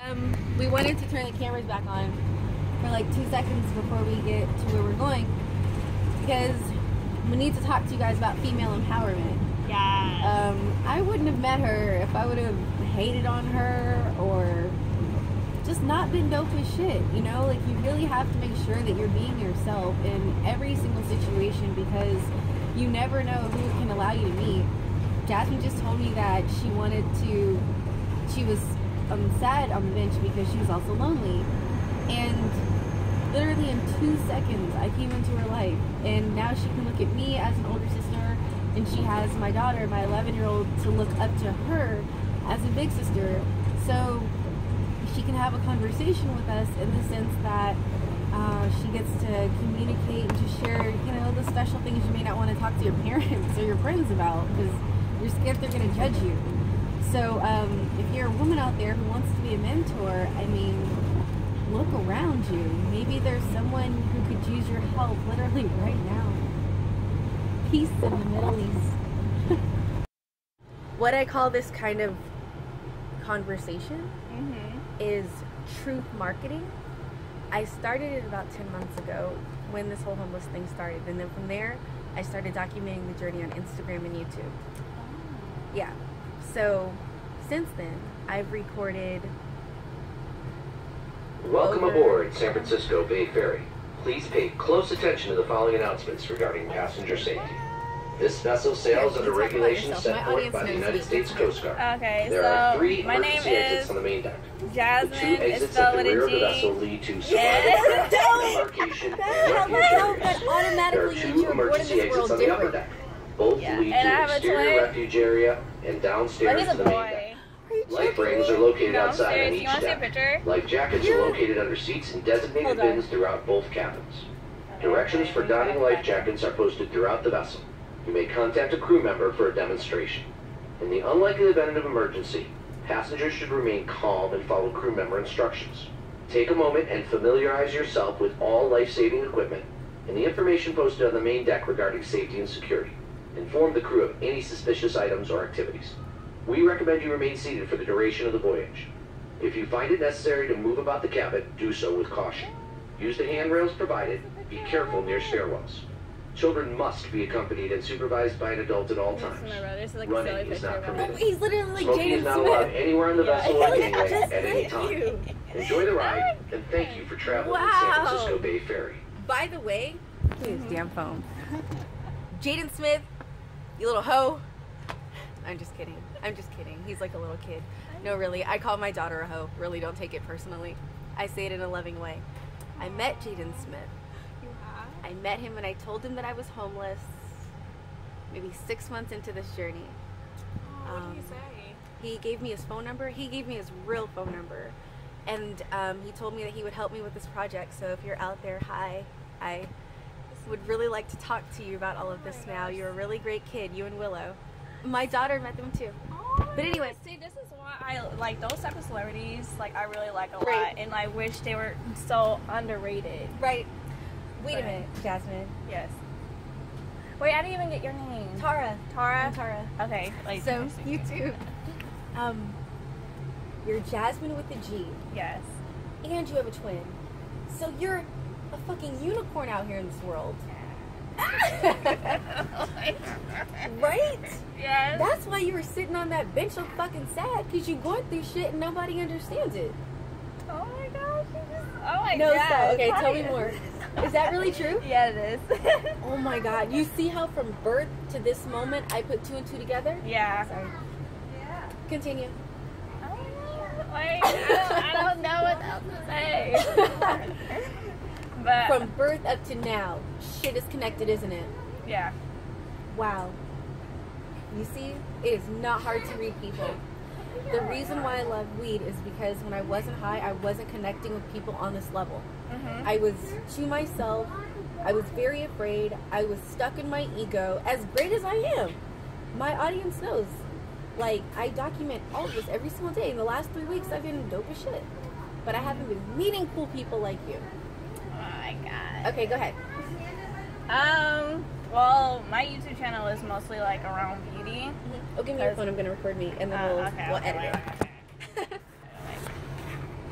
We wanted to turn the cameras back on for like 2 seconds before we get to where we're going, because we need to talk to you guys about female empowerment. Yeah. I wouldn't have met her if I would have hated on her or just not been dope as shit, you know? Like, you really have to make sure that you're being yourself in every single situation, because you never know who it can allow you to meet. Jasmine just told me that she was sad on the bench because she was also lonely, and literally in 2 seconds I came into her life, and now she can look at me as an older sister, and she has my daughter, my 11-year-old, to look up to her as a big sister. So she can have a conversation with us in the sense that she gets to communicate and to share, you know, the special things you may not want to talk to your parents or your friends about because you're scared they're going to judge you. So if you're a woman out there who wants to be a mentor, I mean, look around you. Maybe there's someone who could use your help literally right now. Peace in the Middle East. What I call this kind of conversation is truth marketing. I started it about 10 months ago when this whole homeless thing started, and then from there I started documenting the journey on Instagram and YouTube. Yeah, so since then I've recorded. Welcome aboard San Francisco Bay Ferry. Please pay close attention to the following announcements regarding passenger safety. This vessel sails under regulations set forth by the United States Coast Guard. Okay, there are 3 my name emergency exits on the main deck. Jasmine. The 2 exits at the rear of the vessel lead to survival craft, embarkation, and refuge areas. There are 2 emergency exits on the upper deck. Both lead to exterior refuge area and downstairs to the main deck. Life rings are located outside on each deck. Life jackets are located under seats in designated bins throughout both cabins. Directions for donning life jackets are posted throughout the vessel. You may contact a crew member for a demonstration. In the unlikely event of emergency, passengers should remain calm and follow crew member instructions. Take a moment and familiarize yourself with all life-saving equipment and the information posted on the main deck regarding safety and security. Inform the crew of any suspicious items or activities. We recommend you remain seated for the duration of the voyage. If you find it necessary to move about the cabin, do so with caution. Use the handrails provided. Be careful near stairwells. Children must be accompanied and supervised by an adult at all times. Running is not permitted. He's literally like Smoking is not allowed anywhere on the vessel or gangway at any time. You. Enjoy the ride, and thank you for traveling with San Francisco Bay Ferry. By the way, his damn phone. Jaden Smith, you little hoe. I'm just kidding. I'm just kidding. He's like a little kid. No, really. I call my daughter a hoe. Really, don't take it personally. I say it in a loving way. I met Jaden Smith. I met him and I told him that I was homeless maybe 6 months into this journey. What did he say? He gave me his phone number. He gave me his real phone number. And he told me that he would help me with this project. So if you're out there, hi. I would really like to talk to you about all of this now. You're a really great kid, you and Willow. My daughter met them too. But anyway. See, this is why I like those type of celebrities. Like, I really like a lot. Right. And I wish they were so underrated. Right. Wait a minute, Jasmine. Yes. Wait, I didn't even get your name. Tara. Tara? I'm Tara. Okay. Like, So, you too. You're Jasmine with a G. Yes. And you have a twin. So you're a fucking unicorn out here in this world. Right? Yes. That's why you were sitting on that bench so fucking sad, because you're going through shit and nobody understands it. Oh my gosh. Oh my No, god. stop. Okay, tell me more. Is that really true? Yeah, it is. Oh my god. You see how from birth to this moment I put 2 and 2 together? Yeah. Sorry. Yeah. Continue. Like, I don't know what else to say. But From birth up to now, shit is connected, isn't it? yeah. Wow. You see, it is not hard to read people. The reason why I love weed is because when I wasn't high, I wasn't connecting with people on this level. I was to myself. I was very afraid. I was stuck in my ego, as great as I am. My audience knows. Like, I document all of this every single day. In the last 3 weeks, I've been dope as shit. But I haven't been meeting cool people like you. Oh my god. Okay, go ahead. Well, my YouTube channel is mostly like around beauty. Oh, give me your phone. I'm gonna record me, and then we'll edit it.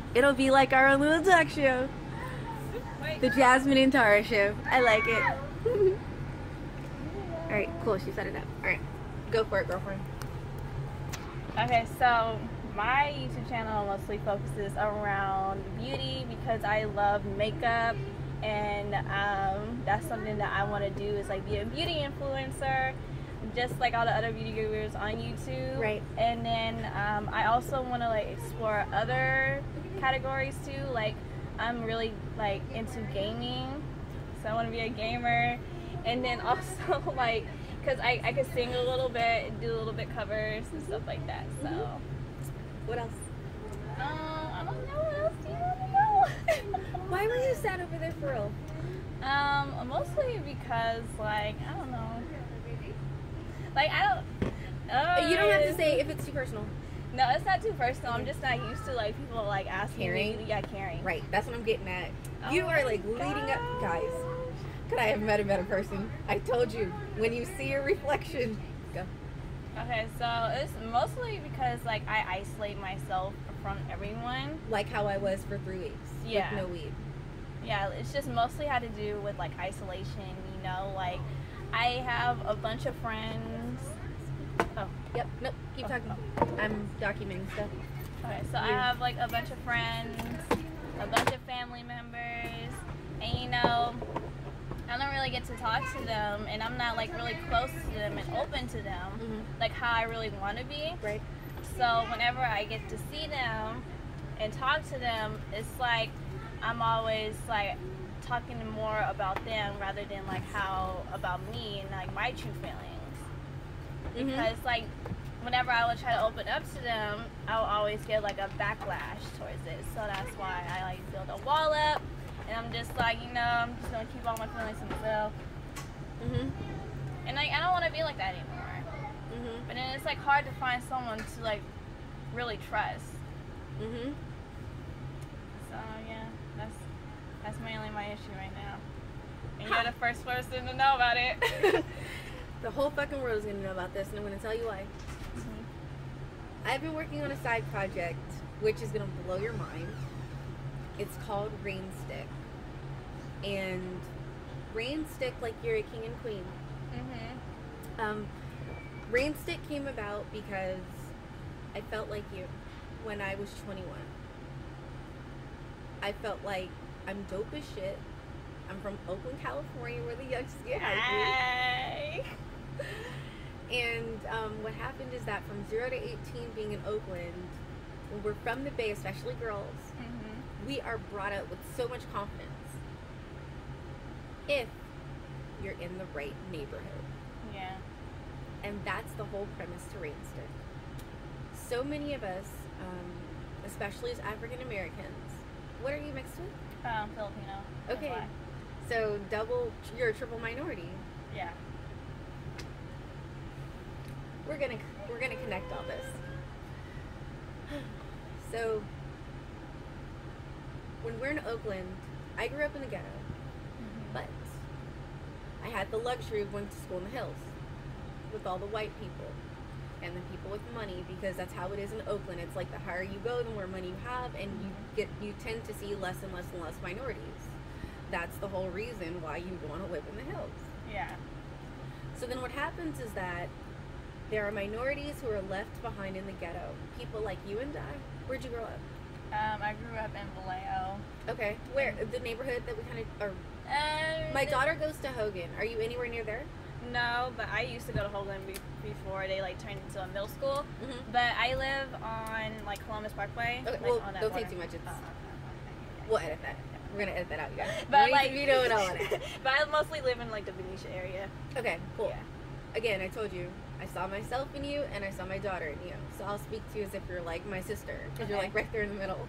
It'll be like our own little talk show. The Jasmine and Tara show. I like it. Alright, cool. She set it up. Alright. Go for it, girlfriend. Okay, so my YouTube channel mostly focuses around beauty because I love makeup, and that's something that I want to do, is like be a beauty influencer, just like all the other beauty gurus on YouTube. Right. And then I also want to like explore other categories too. Like I'm really like into gaming, so I want to be a gamer. And then also like, because I could sing a little bit, do a little bit covers and stuff like that. So what else? I don't know. What else do you want to know? Why were you sad over there for real? Mostly because like, I don't know. Like I don't. You don't have to say if it's too personal. No, it's not too personal. I'm just not used to like people like asking caring. me. Yeah, caring. Right. That's what I'm getting at. Oh You are like leading up, guys. Could I have met a better person? I told you, when you see your reflection, go. Okay, so it's mostly because like I isolate myself from everyone. Like how I was for 3 weeks. Yeah. With no weed. Yeah, it's just mostly had to do with like isolation, you know, like I have a bunch of friends. Oh. Yep. Nope. Keep talking. I'm documenting stuff. Okay, so I have like a bunch of friends, a bunch of family members, and you know, I don't really get to talk to them, and I'm not like really close to them and open to them, like how I really want to be. Right. So whenever I get to see them and talk to them, it's like I'm always like talking more about them rather than like how about me and like my true feelings. Because like whenever I would try to open up to them, I would always get like a backlash towards it. So that's why I like build a wall up, and I'm just like, you know, I'm just gonna keep all my feelings to myself. And like I don't want to be like that anymore. But then it's like hard to find someone to like really trust. So yeah, that's mainly my issue right now. And you're the first person to know about it. The whole fucking world is gonna know about this, and I'm gonna tell you why. I've been working on a side project, which is gonna blow your mind. It's called Rainstick. And Rainstick, like you're a king and queen. Rainstick came about because I felt like you when I was 21. I felt like I'm dope as shit. I'm from Oakland, California, where the youngsters get hyped. And what happened is that from 0 to 18 being in Oakland, when we're from the Bay, especially girls, we are brought up with so much confidence. If you're in the right neighborhood. Yeah. And that's the whole premise to Rainstick. So many of us, especially as African Americans, what are you mixed with? Filipino. Okay. So you're a triple minority. Yeah. We're gonna connect all this. So when we're in Oakland, I grew up in the ghetto, but I had the luxury of going to school in the hills with all the white people and the people with money, because that's how it is in Oakland. It's like the higher you go, the more money you have, and you tend to see less and less and less minorities. That's the whole reason why you want to live in the hills. Yeah. So then what happens is that there are minorities who are left behind in the ghetto. People like you and I. Where'd you grow up? I grew up in Vallejo. Okay. Where? The neighborhood that we kind of are. My daughter goes to Hogan. Are you anywhere near there? No, but I used to go to Hogan before they like turned into a middle school. But I live on like Columbus Parkway. Okay. Like, Well, on that don't border. say too much. We'll edit that. We're gonna edit that out, you guys. But like you know it all. But I mostly live in like the Benicia area. Okay. Cool. Yeah. Again, I told you, I saw myself in you, and I saw my daughter in you. So I'll speak to you as if you're like my sister, because you're like right there in the middle.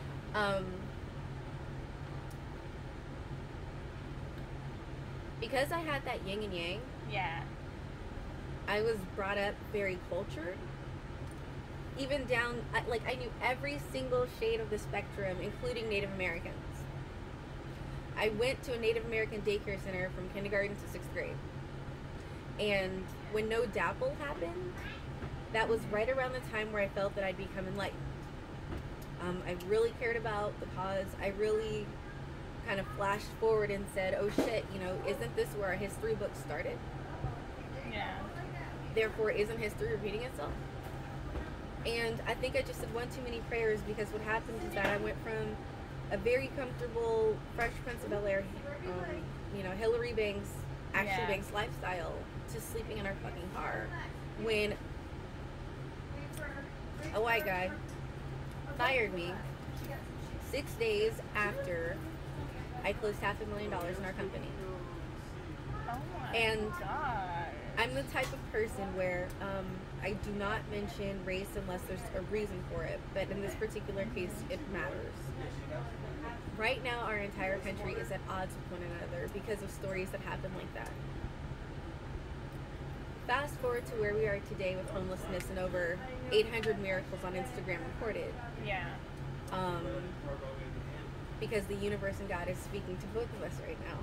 Because I had that yin and yang. Yeah. I was brought up very cultured. Even down, like I knew every single shade of the spectrum, including Native Americans. I went to a Native American daycare center from kindergarten to 6th grade. And when No Dapple happened, that was right around the time where I felt that I'd become enlightened. I really cared about the cause. I really kind of flashed forward and said, oh shit, you know, isn't this where our history book started? Yeah. Therefore, isn't history repeating itself? And I think I just said one too many prayers, because what happened is that I went from a very comfortable Fresh Prince of Bel-Air, you know, Hillary Banks, Ashley Banks lifestyle to sleeping in our fucking car when a white guy fired me 6 days after I closed $500,000 in our company. Oh my And God. I'm the type of person where I do not mention race unless there's a reason for it, but in this particular case, it matters. Right now, our entire country is at odds with one another because of stories that happen like that. Fast forward to where we are today with homelessness and over 800 miracles on Instagram reported. Yeah. Because the universe and God is speaking to both of us right now.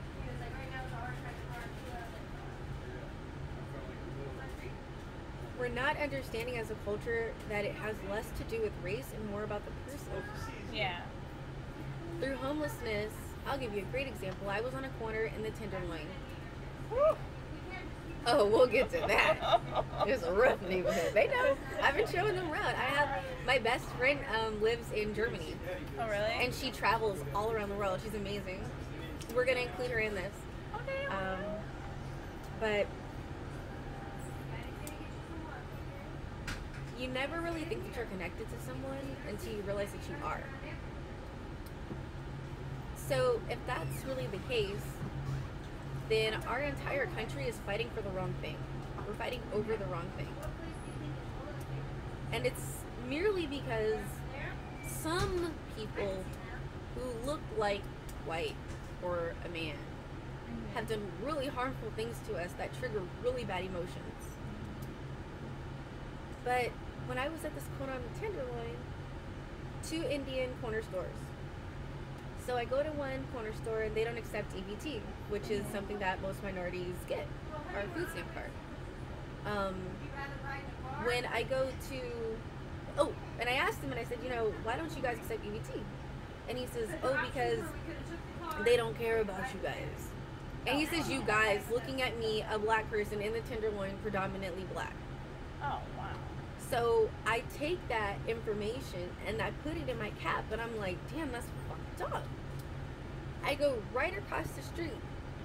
We're not understanding as a culture that it has less to do with race and more about the person. Yeah. Through homelessness, I'll give you a great example. I was on a corner in the Tenderloin. Woo. Oh, we'll get to that. It's a rough neighborhood. They know. I've been showing them around. I have my best friend lives in Germany. Oh, really? And she travels all around the world. She's amazing. We're gonna include her in this. Okay. But you never really think that you're connected to someone until you realize that you are. So if that's really the case, then our entire country is fighting for the wrong thing. We're fighting over the wrong thing. And it's merely because some people who look like white or a man have done really harmful things to us that trigger really bad emotions. But when I was at this corner on the Tenderloin, 2 Indian corner stores. So I go to one corner store and they don't accept EBT, which is something that most minorities get, our food stamp card. When I go to, and I asked him and I said, you know, why don't you guys accept EBT? And he says, oh, because they don't care about you guys. And he says, you guys, looking at me, a black person in the Tenderloin, predominantly black. Oh, wow. So I take that information and I put it in my cap, and I'm like, damn, that's fucked up. I go right across the street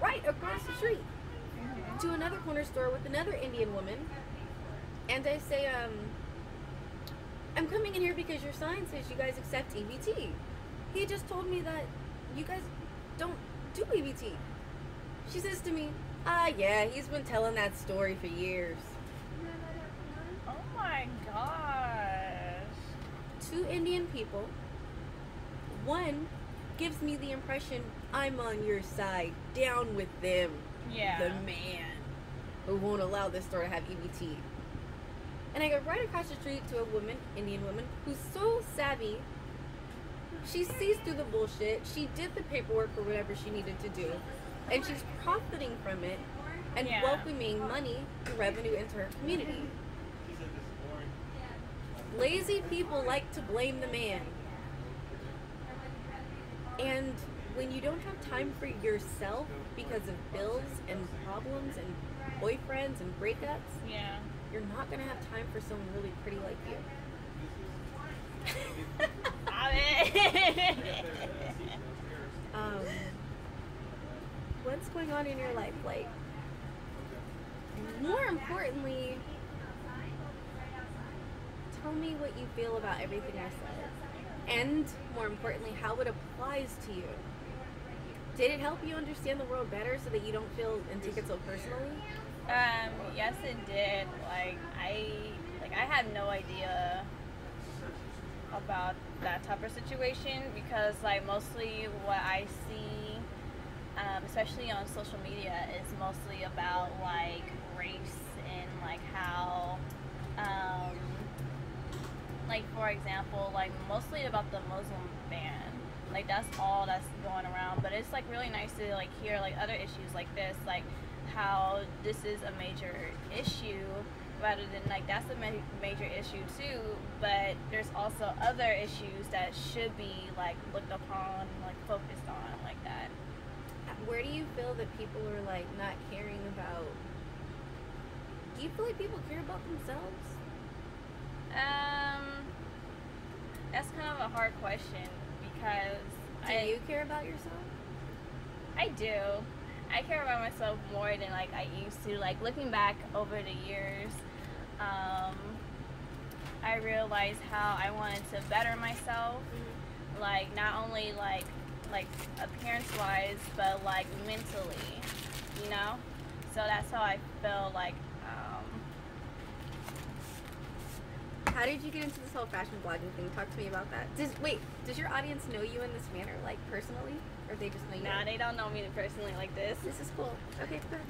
to another corner store with another Indian woman, and I say, I'm coming in here because your sign says you guys accept EBT. He just told me that you guys don't do EBT. She says to me, yeah, he's been telling that story for years. Oh my gosh. 2 Indian people. One gives me the impression I'm on your side, down with them. Yeah. The man who won't allow this store to have EBT. And I go right across the street to a woman, Indian woman, who's so savvy. She sees through the bullshit. She did the paperwork for whatever she needed to do. And she's profiting from it and welcoming money and revenue into her community. Lazy people like to blame the man. And when you don't have time for yourself because of bills and problems and boyfriends and breakups, you're not going to have time for someone really pretty like you. What's going on in your life? Like, more importantly, tell me what you feel about everything I said. And more importantly, how it applies to you. Did it help you understand the world better so that you don't feel and take it so personally? Yes, it did. I had no idea about that type of situation because mostly what I see, especially on social media, is mostly about race and how for example, mostly about the Muslim ban. That's all that's going around, but it's really nice to hear other issues like this, how this is a major issue rather than like that's a major issue too, but there's also other issues that should be like looked upon, like focused on, like that. Where do you feel that people are like not caring about? Do you feel like people care about themselves? That's kind of a hard question because do you care about yourself? I do. I care about myself more than like I used to. Like looking back over the years, I realized how I wanted to better myself. Mm-hmm. Like not only like appearance wise, but like mentally, you know. So that's how I feel like. How did you get into this whole fashion blogging thing? Talk to me about that. Does your audience know you in this manner, like personally, or they just know you? Nah, they don't know me personally like this. This is cool. Okay, good.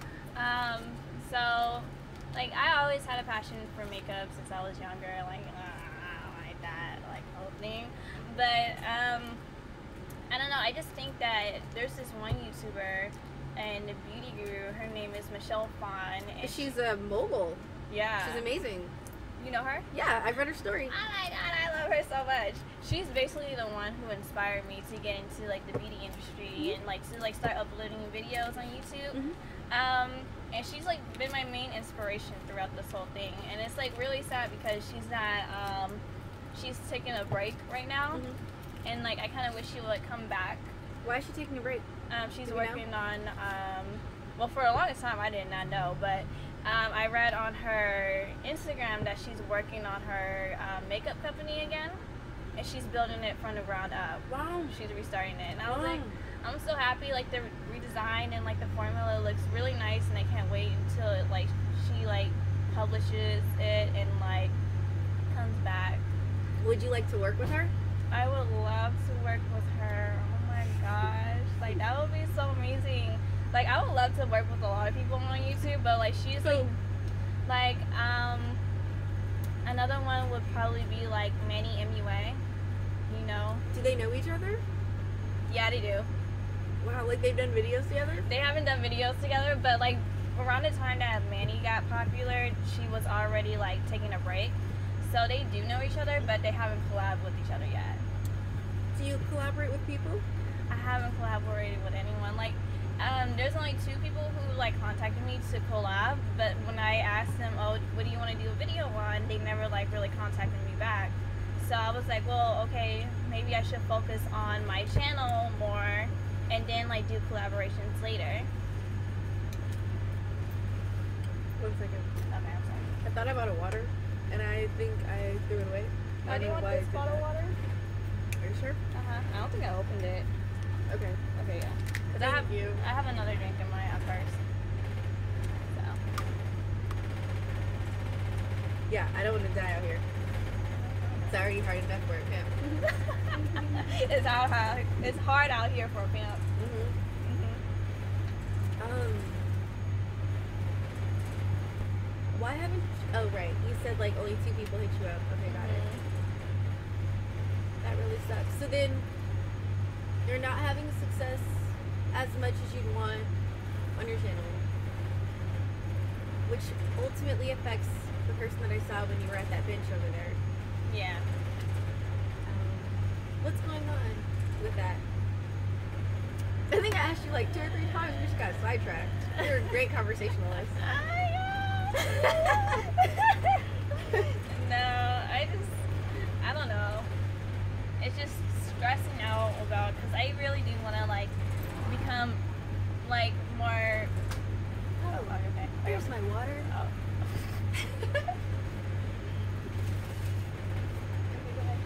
So, like, I always had a passion for makeup since I was younger. Like, like that, like whole thing. But I don't know. I just think that there's this one YouTuber and the beauty guru. Her name is Michelle Phan. And she's a mogul. Yeah. She's amazing. You know her? Yeah, I've read her story. Oh my god, I love her so much. She's basically the one who inspired me to get into like the beauty industry mm-hmm. and like to like start uploading videos on YouTube. Mm-hmm. And she's like been my main inspiration throughout this whole thing. And it's like really sad because she's not she's taking a break right now. Mm-hmm. And like I kinda wish she would like come back. Why is she taking a break? She's working on well, for the longest time I did not know, but I read on her Instagram that she's working on her makeup company again, and she's building it from the ground up. Wow. She's restarting it, and I was like, I'm so happy. Like the redesign and like the formula looks really nice, and I can't wait until it, like she like publishes it and like comes back. Would you like to work with her? I would love to work with her. Oh my gosh, like that would be so amazing. Like, I would love to work with a lot of people on YouTube, but, like, she's, like, another one would probably be, like, Manny MUA, you know? Do they know each other? Yeah, they do. Wow, like, they've done videos together? They haven't done videos together, but, like, around the time that Manny got popular, she was already, like, taking a break. So they do know each other, but they haven't collabed with each other yet. Do you collaborate with people? I haven't collaborated with anyone. Like, there's only 2 people who like contacted me to collab, but when I asked them, oh, what do you want to do a video on, they never like really contacted me back. So I was like, well, okay, maybe I should focus on my channel more and then like do collaborations later. 1 second. Okay, I'm sorry. I thought about a water and I think I threw it away. Do you want this bottle of water? Are you sure? I don't think I opened it. Okay. Okay, yeah. Thank I have another drink in my purse. So. Yeah, I don't want to die out here. It's already hard enough for a pimp. It's hard out here for a pimp. Why haven't? Oh right, you said like only 2 people hit you up. Okay, got it. That really sucks. So then, you're not having success as much as you'd want on your channel, which ultimately affects the person that I saw when you were at that bench over there. Yeah. What's going on with that? I think I asked you like 2 or 3 times, we just got sidetracked. You're a great conversationalist. No, I don't know. It's just stressing out about, because I really do want to like become like more. Oh, okay. Here's my water. Oh. Okay, go ahead.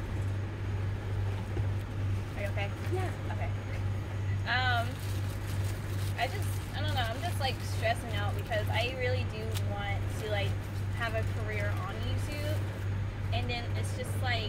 Are you okay? Yeah. Okay. I don't know. I'm just like stressing out because I really do want to like have a career on YouTube, and then it's just like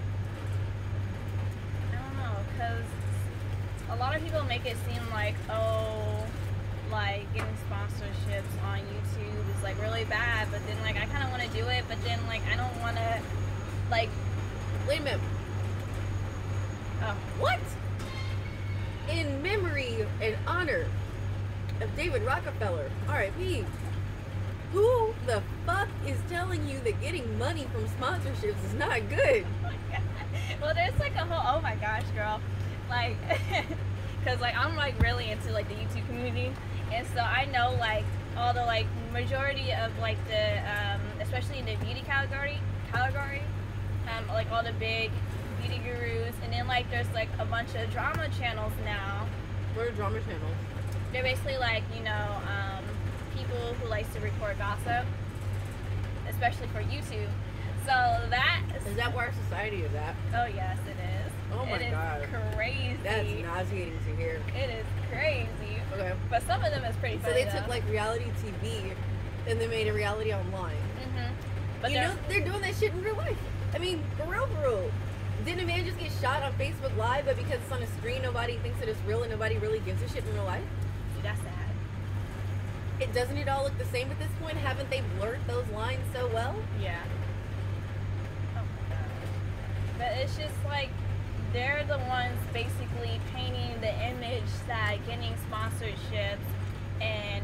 I don't know, because a lot of people make it seem like, oh, like getting sponsorships on YouTube is like really bad, but then like I kind of want to do it, but then like I don't want to like. Wait a minute. Oh. What? In memory and honor of David Rockefeller, R.I.P. Who the fuck is telling you that getting money from sponsorships is not good? Well, there's like a whole, oh my gosh, girl. Like, because like I'm like really into like the YouTube community. And so I know like all the like majority of like the, especially in the beauty category, like all the big beauty gurus. And then like there's like a bunch of drama channels now. What are drama channels? They're basically like, you know, people who likes to report gossip, especially for YouTube. So that is that where our society is at? Oh yes, it is. Oh my god, crazy. That's nauseating to hear. It is crazy. Okay, but some of them is pretty funny. So they took like reality TV and they made a reality online. But you know they're doing that shit in real life. I mean, for real. Didn't a man just get shot on Facebook Live, but because it's on a screen, nobody thinks that it's real and nobody really gives a shit in real life? Dude, that's sad. Doesn't it all look the same at this point? Haven't they blurred those lines so well? Yeah. Oh my god. But it's just like, they're the ones basically painting the image that getting sponsorships and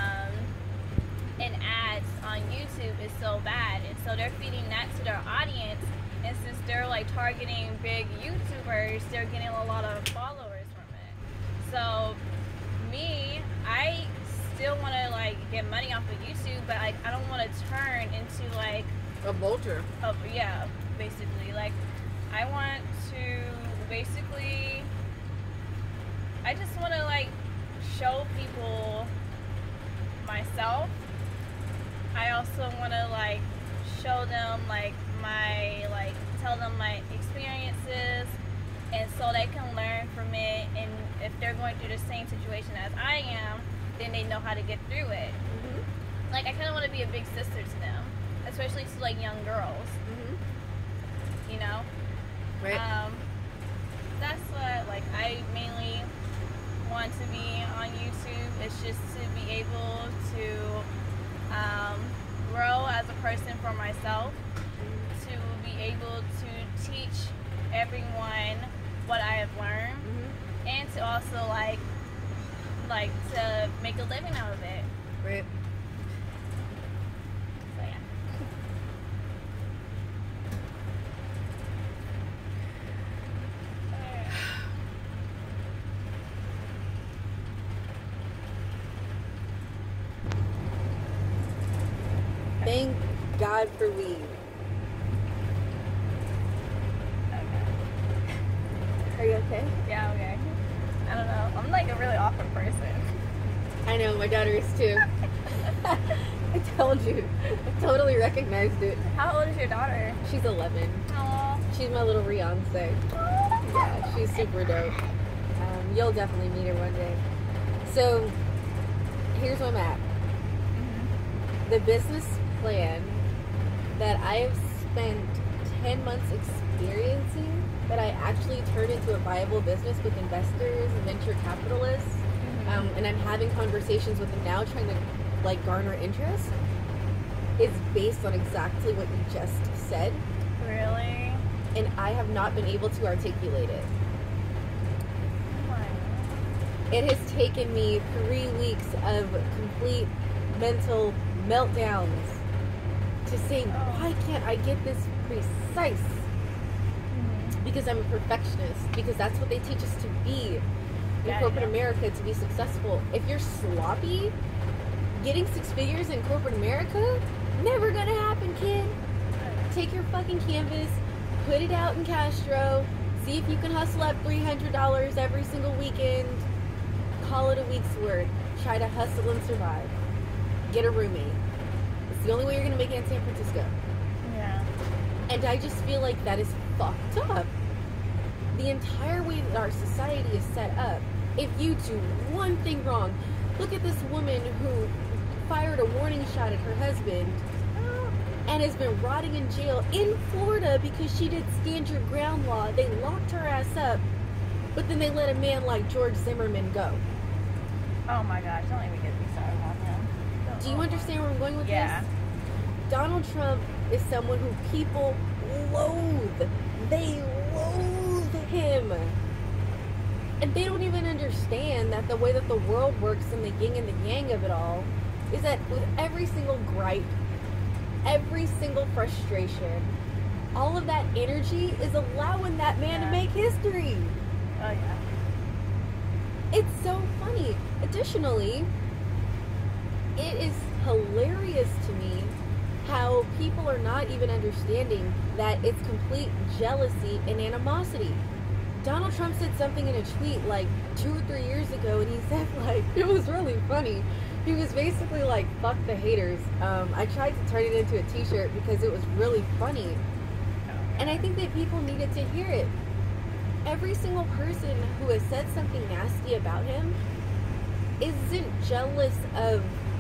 ads on YouTube is so bad. And so they're feeding that to their audience. And since they're like targeting big YouTubers, they're getting a lot of followers from it. So me, I still want to like get money off of YouTube, but like I don't want to turn into like a vulture. Yeah, basically. Like I want to basically, I just want to like show people myself. I also want to like show them like tell them my experiences, and so they can learn from it, and if they're going through the same situation as I am, then they know how to get through it. Like I kind of want to be a big sister to them, especially to like young girls. You know, right? That's what like I mainly want to be on YouTube. It's just to be able to grow as a person for myself, to be able to teach everyone what I have learned, and to also like to make a living out of it. Right. So yeah. Thank God for weed. Are you okay? Yeah, okay. I don't know. I'm like a really awkward person. I know, my daughter is too. I told you. I totally recognized it. How old is your daughter? She's 11. Aww. She's my little Beyonce. Yeah, she's super dope. You'll definitely meet her one day. So, here's where I'm at. The business plan that I have spent 10 months experiencing, that I actually turned into a viable business with investors and venture capitalists, and I'm having conversations with them now trying to like garner interest, is based on exactly what you just said. Really? And I have not been able to articulate it. It has taken me 3 weeks of complete mental meltdowns to say, why can't I get this precise? Because I'm a perfectionist. Because that's what they teach us to be in corporate America, to be successful. If you're sloppy, getting 6 figures in corporate America, never gonna happen, kid. Take your fucking canvas, put it out in Castro, see if you can hustle up $300 every single weekend, call it a week's work, try to hustle and survive. Get a roommate. It's the only way you're gonna make it in San Francisco. Yeah. And I just feel like that is fucked up. The entire way that our society is set up, if you do one thing wrong, look at this woman who fired a warning shot at her husband and has been rotting in jail in Florida because she did stand your ground law. They locked her ass up, but then they let a man like George Zimmerman go. Oh my gosh, don't even get me started on him. Do you understand where I'm going with this? Donald Trump is someone who people loathe. They loathe him. And they don't even understand that the way that the world works and the yin and the yang of it all is that with every single gripe, every single frustration, all of that energy is allowing that man to make history. Oh, yeah. It's so funny. Additionally, it is hilarious to me how people are not even understanding that it's complete jealousy and animosity. Donald Trump said something in a tweet like 2 or 3 years ago, and he said, like, it was really funny. He was basically like, fuck the haters. I tried to turn it into a t-shirt because it was really funny. And I think that people needed to hear it. Every single person who has said something nasty about him isn't jealous of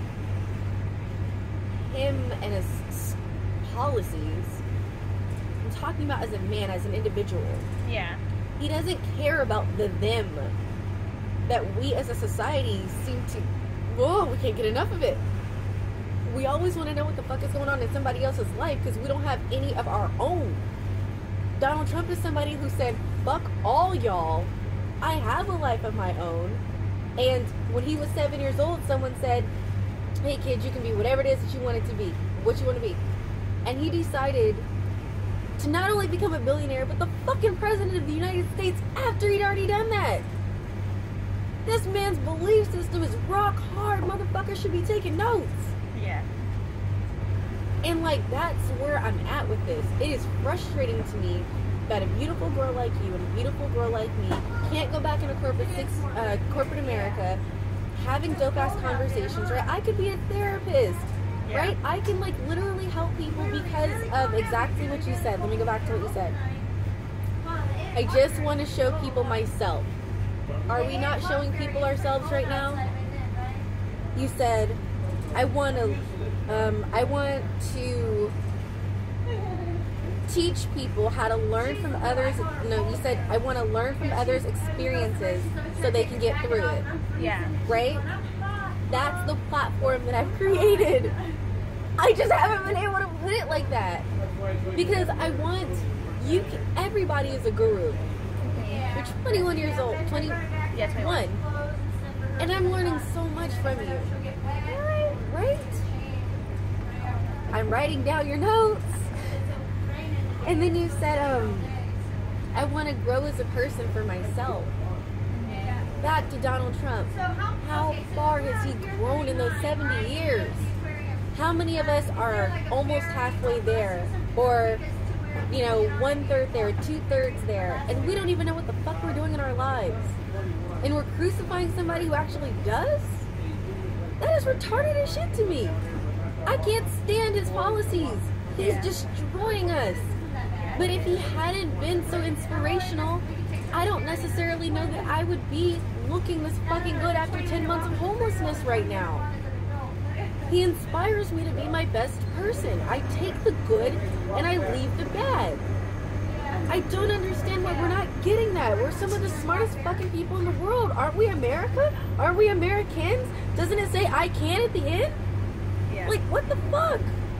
him and his policies. I'm talking about as a man, as an individual. Yeah. He doesn't care about the them that we as a society seem to, whoa, we can't get enough of it. We always want to know what the fuck is going on in somebody else's life because we don't have any of our own. Donald Trump is somebody who said, fuck all y'all, I have a life of my own. And when he was 7 years old, someone said, hey kid, you can be whatever it is that you want it to be, what you want to be. And he decided to not only become a billionaire, but the fucking president of the United States after he'd already done that. This man's belief system is rock hard. Motherfuckers should be taking notes. Yeah. And like, that's where I'm at with this. It is frustrating to me that a beautiful girl like you and a beautiful girl like me can't go back into corporate America having dope ass conversations, right? I could be a therapist, right? I can like literally help people because of exactly what you said. Let me go back to what you said. I just want to show people myself. Are we not showing people ourselves right now? You said, I want to teach people how to learn from others. No, you said, I want to learn from others' experiences so they can get through it. Yeah. Right? That's the platform that I've created. I just haven't been able to put it like that. Because I want everybody is a guru. You're 21 years old. 21. And I'm learning so much from you. Right? I'm writing down your notes. And then you said, I want to grow as a person for myself. Back to Donald Trump. How far has he grown in those 70 years? How many of us are almost halfway there? Or, 1/3 there, 2/3 there. And we don't even know what the fuck we're doing in our lives. And we're crucifying somebody who actually does? That is retarded as shit to me. I can't stand his policies. He's destroying us. But if he hadn't been so inspirational, I don't necessarily know that I would be looking this fucking good after 10 months of homelessness right now. He inspires me to be my best person. I take the good and I leave the bad. I don't understand why we're not getting that. We're some of the smartest fucking people in the world. Aren't we America? Aren't we Americans? Doesn't it say I can at the end? Yeah. Like, what the fuck?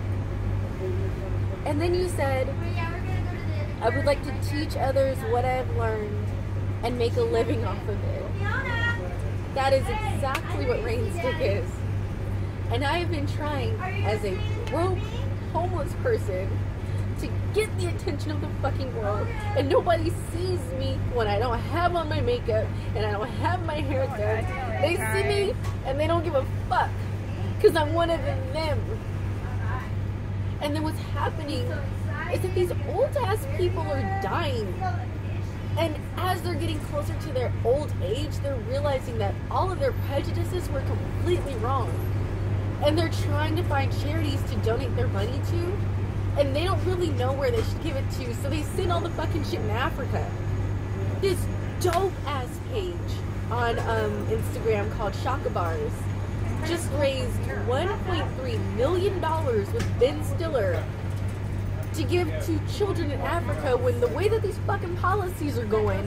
And then you said, I would like to teach others what I've learned and make a living off of it. That is exactly what Rainstick is. And I have been trying as a broke, homeless person to get the attention of the fucking world. And nobody sees me when I don't have on my makeup and I don't have my hair done. They see me and they don't give a fuck because I'm one of them. And then what's happening is that these old ass people are dying. And as they're getting closer to their old age, they're realizing that all of their prejudices were completely wrong. And they're trying to find charities to donate their money to. And they don't really know where they should give it to. So they send all the fucking shit in Africa. This dope ass page on Instagram called Shaka Bars just raised $1.3 million with Ben Stiller to give to children in Africa, when the way that these fucking policies are going,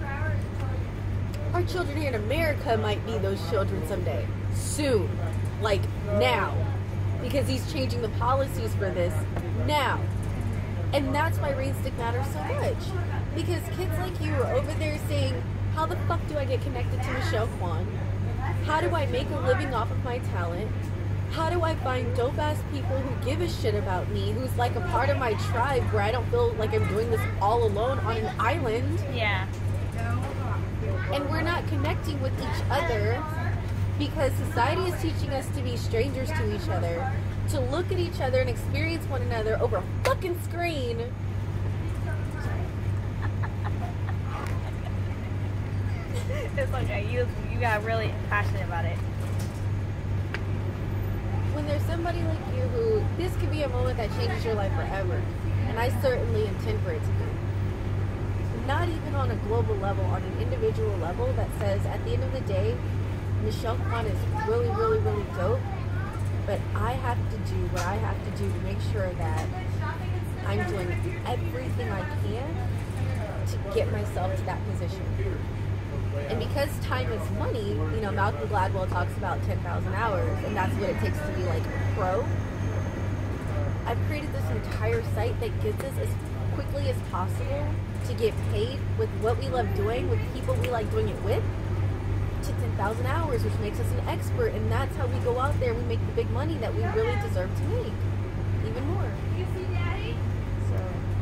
our children here in America might need those children someday. Soon. Like now. Because he's changing the policies for this now. And that's why Rainstick matters so much. Because kids like you are over there saying, how the fuck do I get connected to Michelle Kwan? How do I make a living off of my talent? How do I find dope-ass people who give a shit about me, who's like a part of my tribe where I don't feel like I'm doing this all alone on an island? Yeah. And we're not connecting with each other because society is teaching us to be strangers to each other, to look at each other and experience one another over a fucking screen. It's okay. You got really passionate about it. When there's somebody like you who, this could be a moment that changes your life forever, and I certainly intend for it to be. Not even on a global level, on an individual level that says, at the end of the day, Michelle Kwan is really, really, really dope, but I have to do what I have to do to make sure that I'm doing everything I can to get myself to that position. And because time is money, you know, Malcolm Gladwell talks about 10,000 hours, and that's what it takes to be like a pro. I've created this entire site that gets us as quickly as possible to get paid with what we love doing, with people we like doing it with, to 10,000 hours, which makes us an expert, and that's how we go out there and we make the big money that we really deserve to make, even more. So,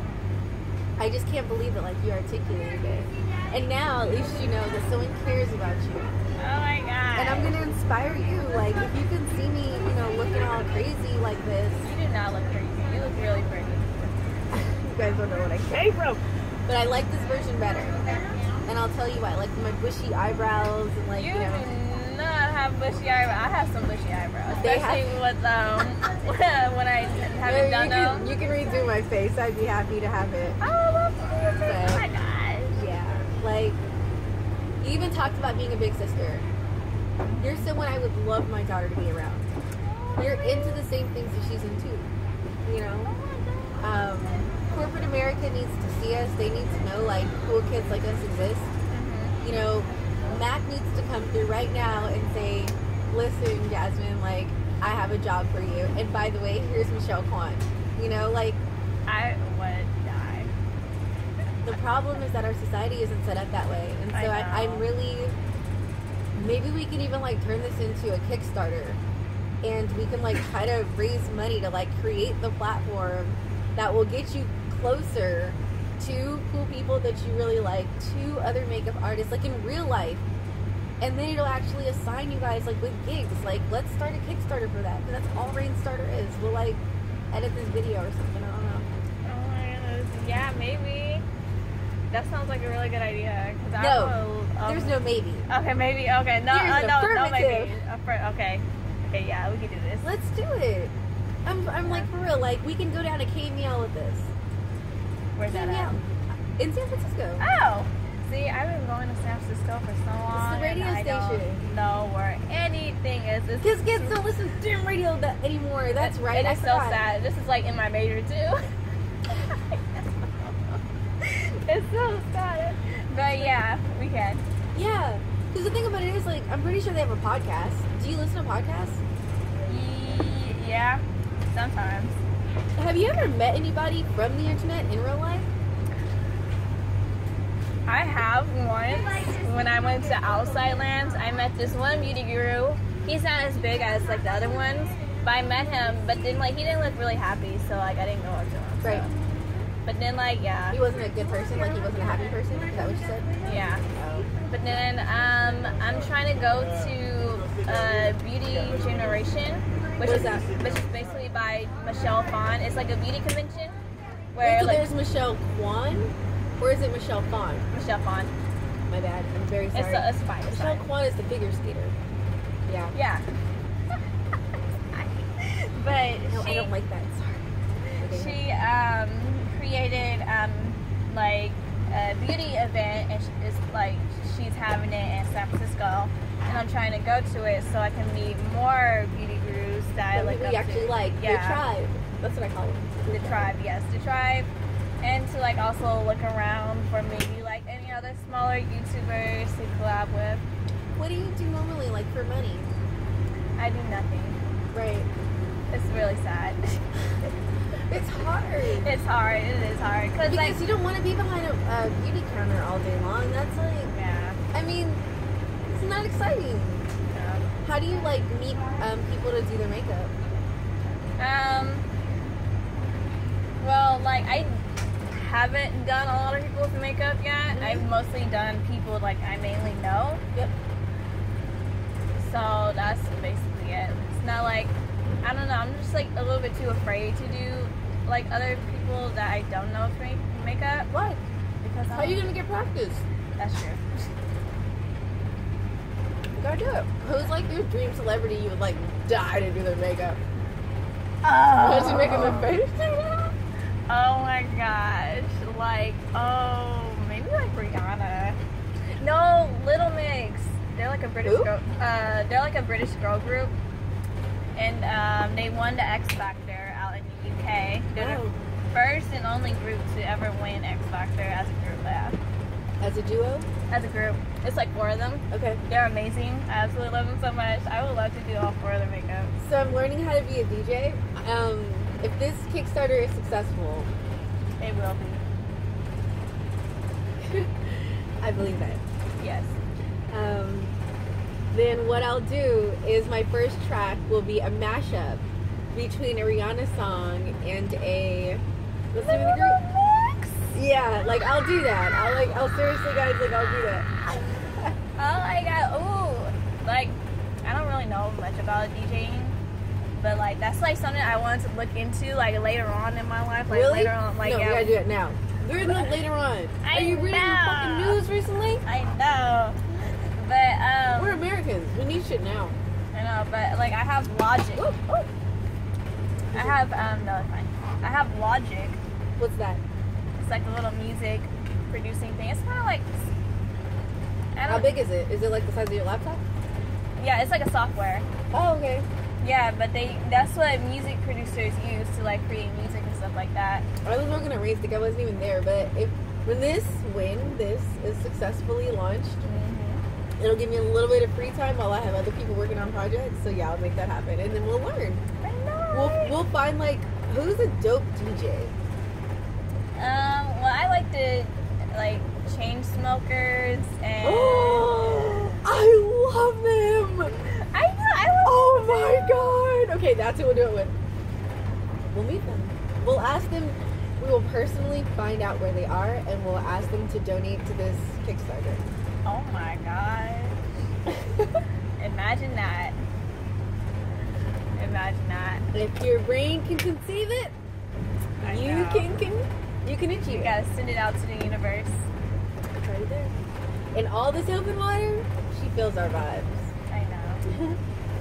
I just can't believe it like you articulated it. And now, at least you know that someone cares about you. Oh my god. And I'm gonna inspire you. Like, if you can see me, you know, looking all crazy like this. You do not look crazy. You look really pretty. You guys don't know what I came from. But I like this version better. And I'll tell you why. I like my bushy eyebrows and like, You know. do not have bushy eyebrows. I have some bushy eyebrows. Especially with when I haven't done them. You can redo my face. I'd be happy to have it. Oh, oh my gosh. Yeah. Like, you even talked about being a big sister. You're someone I would love my daughter to be around. You're into the same things that she's into. You know? Corporate America needs to see us. They need to know, like, cool kids like us exist. Mm-hmm. You know, Mac needs to come through right now and say, listen, Jasmine, like, I have a job for you. And by the way, here's Michelle Kwan. You know, like... I would die. The problem is that our society isn't set up that way. And so I'm really... Maybe we can even, like, turn this into a Kickstarter. And we can, like, try to raise money to, like, create the platform that will get you closer to cool people that you really like, to other makeup artists, like, in real life. And then it'll actually assign you guys, like, with gigs. Like, let's start a Kickstarter for that. Because that's all Rainstarter is. We'll, like, edit this video or something. I don't know. Oh my goodness. Yeah, maybe. That sounds like a really good idea. No, there's no maybe. Okay, maybe. Okay, no, no, maybe. Okay, yeah, we can do this. Let's do it. I'm like, for real. Like, we can go down to KML with this. Where's that at? In San Francisco. Oh. See, I've been going to San Francisco for so long. It's the radio station. I don't know where anything is. Because kids don't listen to damn radio anymore. That's right. It's so sad. This is like in my major too. It's so sad. But yeah, we can. Yeah. Because the thing about it is, like, I'm pretty sure they have a podcast. Do you listen to podcasts? Yeah, sometimes. Have you ever met anybody from the internet in real life? I have once. When I went to Outside Lands, I met this one beauty guru. He's not as big as, like, the other ones, but I met him, but then, like, he didn't look really happy, so, like, I didn't go up to him. Right. So. But then, like, yeah. He wasn't a good person? Like, he wasn't a happy person? Is that what you said? Yeah. Oh. But then, I'm trying to go to Beauty Generation, which is basically by Michelle Kwan. It's like a beauty convention. Where, wait, so like, there's Michelle Kwan? Or is it Michelle Kwan? Michelle Kwan. My bad. I'm very sorry. It's fine. Michelle Kwan is the figure skater. Yeah. Yeah. But no, I don't like that. Sorry. She created like a beauty event, and it's like she's having it in San Francisco, and I'm trying to go to it so I can meet more beauty gurus that I look up to. Actually like. Yeah. The tribe. That's what I call them. The tribe, yes, the tribe. And to, like, also look around for maybe, like, any other smaller YouTubers to collab with. What do you do normally, like, for money? I do nothing. Right. It's really sad. It's hard. It's hard. It is hard. Because like, you don't want to be behind a beauty counter all day long. That's like... Yeah. I mean, it's not exciting. No. How do you like meet people to do their makeup? Well, like I haven't done a lot of people's makeup yet. I've mostly done people like I mainly know. Yep. So that's basically it. It's not like, I don't know, I'm just like a little bit too afraid to do like other people that I don't know to make makeup. Why? Because how are you gonna get practice? That's true. You gotta do it. Who's like your dream celebrity you would like die to do their makeup? Oh. How's she making the face? Oh my gosh. Like, maybe like Rihanna. No, Little Mix. They're like a British girl. They're like a British girl group, and they won the X Factor out in the UK. They're the first and only group to ever win X Factor as a group. Yeah. As a duo? As a group. It's like 4 of them. Okay. They're amazing. I absolutely love them so much. I would love to do all 4 of their makeup. So I'm learning how to be a DJ. If this Kickstarter is successful, it will be. I believe that. Yes. Then what I'll do is my first track will be a mashup between a Rihanna song and a what's the name of the group? Yeah, like I'll do that. I'll seriously guys, like I'll do that. Oh my god, ooh. Like, I don't really know much about DJing, but like that's like something I wanted to look into like later on in my life. Like really? Later on, like no, yeah. we gotta do it now. There's no later on. Are you reading the fucking news recently? I know. But we're Americans. We need shit now. I know, but like I have Logic. Ooh. I have no, it's fine. I have Logic. What's that? It's like a little music producing thing. It's kind of like. How big is it? Is it like the size of your laptop? Yeah, it's like a software. Oh, okay. Yeah, but that's what music producers use to like create music and stuff like that. I was working at Raise, I wasn't even there, but when this is successfully launched, it'll give me a little bit of free time while I have other people working on projects. So yeah, I'll make that happen, and then we'll learn. I know. We'll find like who's a dope DJ. Well, I like to like Chainsmokers and. Oh, I love them. I know. I love. Oh my god. Okay, that's who we'll do it with. We'll meet them. We'll ask them. We will personally find out where they are, and we'll ask them to donate to this Kickstarter. Oh my gosh. Imagine that. Imagine that. If your brain can conceive it, you can achieve it. You gotta send it out to the universe. It's right there. In all this open water, she feels our vibes. I know.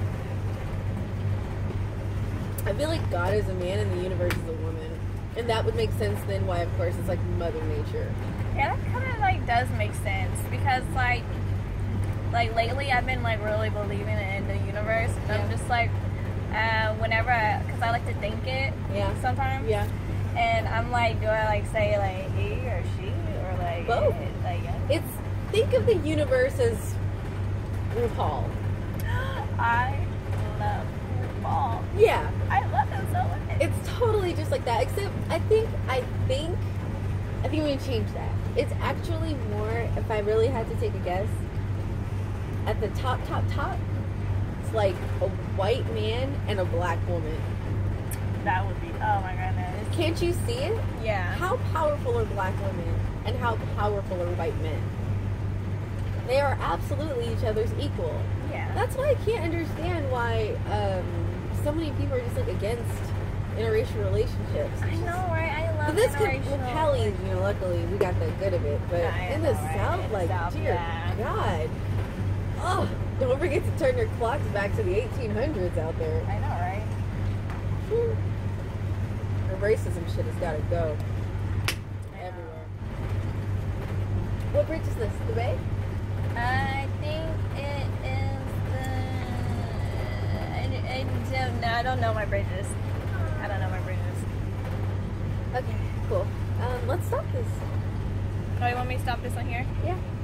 I feel like God is a man and the universe is a woman. And that would make sense then why, of course, it's like Mother Nature. Yeah, that kind of like does make sense because like lately I've been like really believing in the universe. And I'm just like, whenever, because I like to think it sometimes. Yeah. And I'm like, do I like say like he or she or like both? It's think of the universe as RuPaul. I love RuPaul. Yeah. I love him so much. It's totally just like that, except I think we can change that. It's actually more, if I really had to take a guess, at the top, it's like a white man and a black woman. That would be, oh my goodness. Can't you see it? Yeah. How powerful are black women and how powerful are white men? They are absolutely each other's equal. Yeah. That's why I can't understand why so many people are just like against interracial relationships. I know, right? I love interracial. With Cali, luckily we got the good of it, but in the South, dear God. Oh, don't forget to turn your clocks back to the 1800s out there. I know, right? Whew. The racism shit has got to go everywhere. What bridge is this? The Bay? I think it is I don't know my bridges. I don't know my bridges. Okay, cool. Let's stop this. Oh, you want me to stop this on here? Yeah.